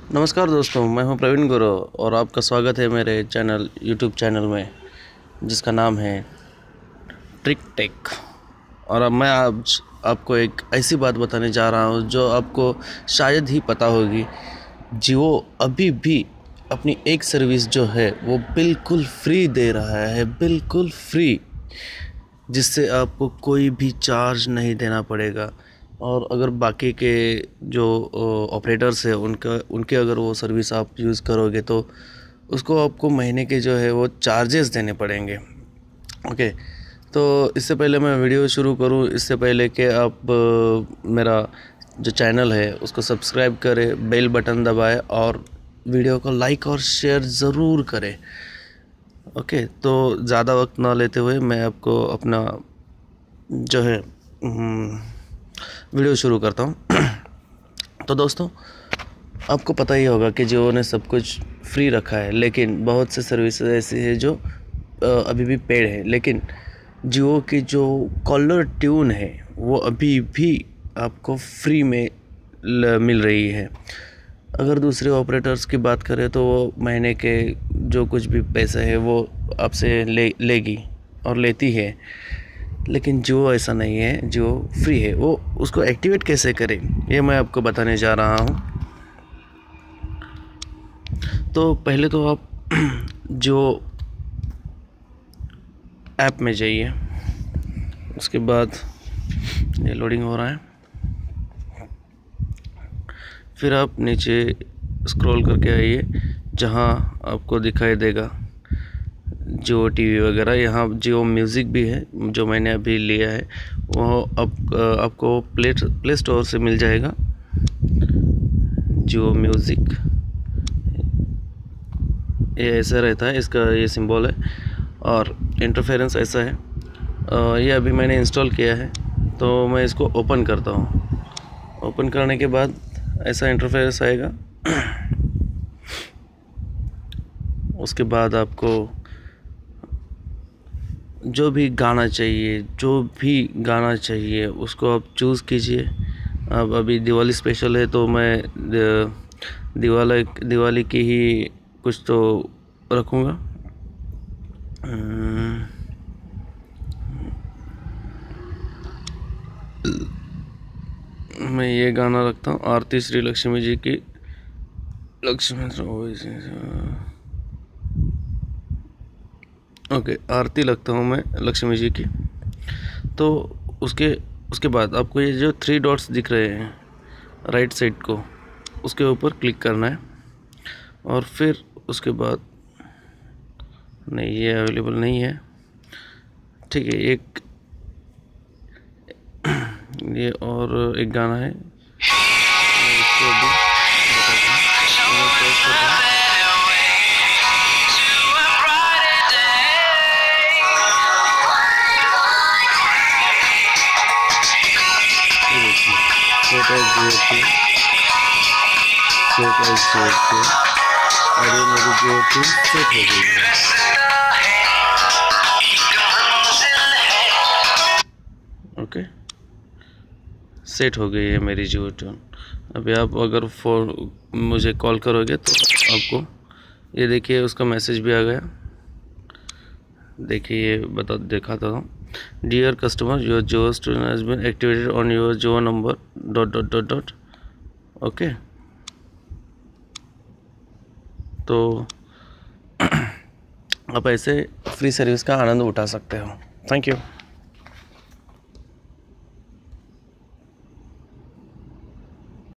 नमस्कार दोस्तों, मैं हूं प्रवीण गुरु और आपका स्वागत है मेरे यूट्यूब चैनल में जिसका नाम है ट्रिक टेक। और अब मैं आज आपको एक ऐसी बात बताने जा रहा हूं जो आपको शायद ही पता होगी। जियो अभी भी अपनी एक सर्विस जो है वो बिल्कुल फ्री दे रहा है, बिल्कुल फ्री, जिससे आपको कोई भी चार्ज नहीं देना पड़ेगा। और अगर बाकी के जो ऑपरेटर्स हैं उनके अगर वो सर्विस आप यूज़ करोगे तो उसको आपको महीने के जो है वो चार्जेस देने पड़ेंगे। ओके, तो इससे पहले मैं वीडियो शुरू करूं, इससे पहले कि आप मेरा जो चैनल है उसको सब्सक्राइब करें, बेल बटन दबाएं और वीडियो को लाइक और शेयर ज़रूर करें। ओके, तो ज़्यादा वक्त ना लेते हुए मैं आपको अपना जो है वीडियो शुरू करता हूँ। तो दोस्तों, आपको पता ही होगा कि जियो ने सब कुछ फ्री रखा है, लेकिन बहुत से सर्विसेज ऐसी है जो अभी भी पेड है। लेकिन जियो की जो कॉलर ट्यून है वो अभी भी आपको फ्री में मिल रही है। अगर दूसरे ऑपरेटर्स की बात करें तो वो महीने के जो कुछ भी पैसे है वो आपसे लेगी और लेती है, लेकिन जियो ऐसा नहीं है। जियो फ्री है। वो उसको एक्टिवेट कैसे करें ये मैं आपको बताने जा रहा हूँ। तो पहले तो आप जो ऐप में जाइए, उसके बाद ये लोडिंग हो रहा है, फिर आप नीचे स्क्रॉल करके आइए जहाँ आपको दिखाई देगा जियो टीवी वगैरह। यहाँ जियो म्यूज़िक भी है जो मैंने अभी लिया है, वो आपको प्ले स्टोर से मिल जाएगा। जियो म्यूज़िक ये ऐसा रहता है, इसका ये सिंबल है और इंटरफेरेंस ऐसा है। ये अभी मैंने इंस्टॉल किया है तो मैं इसको ओपन करता हूँ। ओपन करने के बाद ऐसा इंटरफेरेंस आएगा। उसके बाद आपको जो भी गाना चाहिए उसको आप चूज़ कीजिए। अब अभी दिवाली स्पेशल है तो मैं दिवाली की ही कुछ तो रखूँगा। मैं ये गाना रखता हूँ, आरती श्री लक्ष्मी जी की। ओके, आरती लगता हूँ मैं लक्ष्मी जी की। तो उसके उसके बाद आपको ये जो 3 डॉट्स दिख रहे हैं राइट साइड को, उसके ऊपर क्लिक करना है। और फिर उसके बाद नहीं, ये अवेलेबल नहीं है, ठीक है। ये और एक गाना है, इसको भी अरे मेरी जियो टीम सेट हो गई है। ओके, सेट हो गई है मेरी जियो टीम। अभी आप अगर मुझे कॉल करोगे तो आपको ये देखिए उसका मैसेज भी आ गया। देखिए ये दिखाता हूँ। Dear customer, your Jio student has been activated on your Jio number dot dot dot dot. Okay, तो आप ऐसे फ्री सर्विस का आनंद उठा सकते हो। Thank you.